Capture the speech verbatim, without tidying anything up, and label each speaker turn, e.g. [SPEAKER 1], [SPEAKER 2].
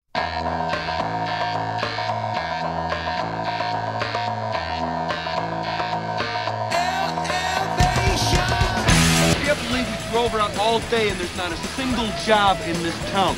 [SPEAKER 1] I can't believe we drove around all day and there's not a single job in this town.